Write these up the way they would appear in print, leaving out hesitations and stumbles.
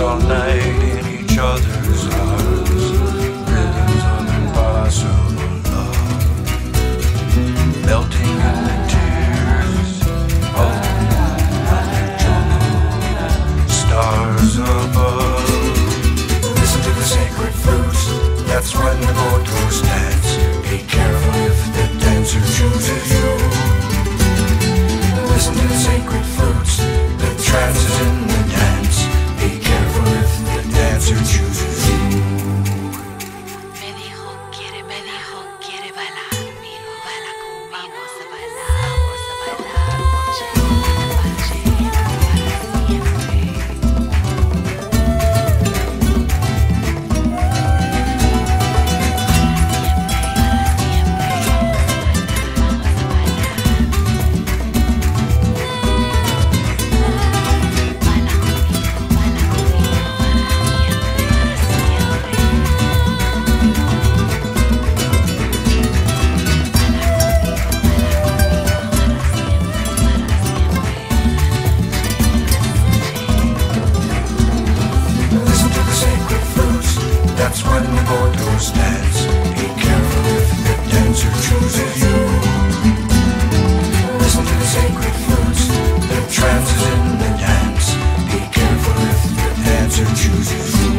all night in each other's arms, rhythms of impossible love, melting in the tears of the moonlight jungle, stars above. Listen to the sacred flutes, that's when the Gotos dance. Be careful if the dancer chooses you. Listen to the sacred flutes, the trance is in the dance. Be careful if the dancer chooses you. Me dijo, quiere bailar conmigo, baila conmigo. Vamos a bailar, noche, para siempre. That's when the Gotos dance. Be careful if the dancer chooses you. Listen to the sacred flutes, the trance is in the dance. Be careful if the dancer chooses you.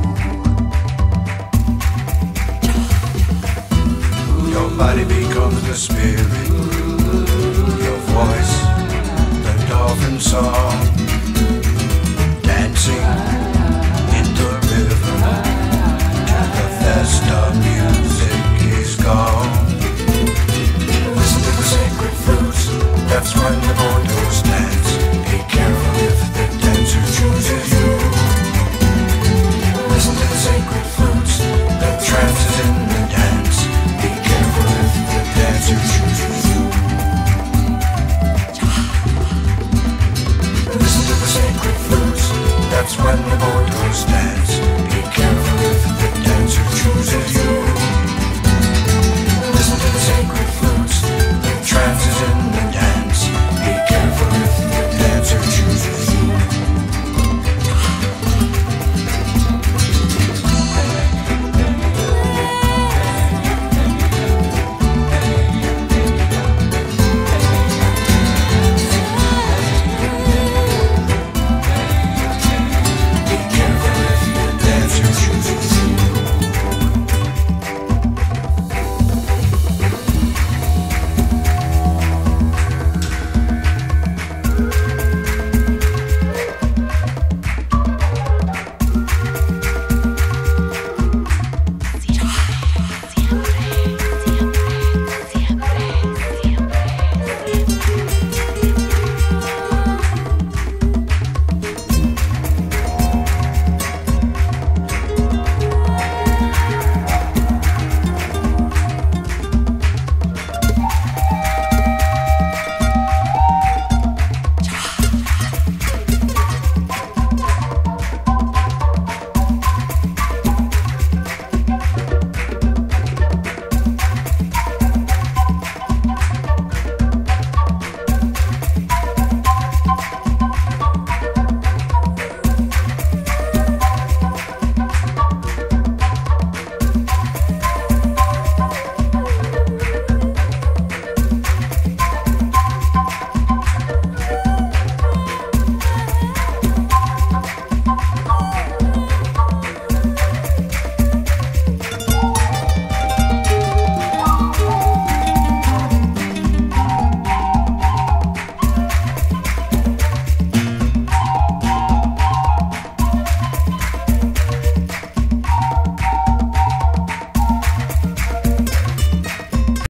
Your body becomes the spirit, your voice, the dolphin song, dancing in the river. The festa music is gone. Listen to the sacred flutes, that's when the Gotos dance. Be careful if the dancer chooses you. Listen to the sacred flutes, the trance is in the dance. Be careful if the dancer chooses you. Listen to the sacred flutes, that's when the Gotos dance.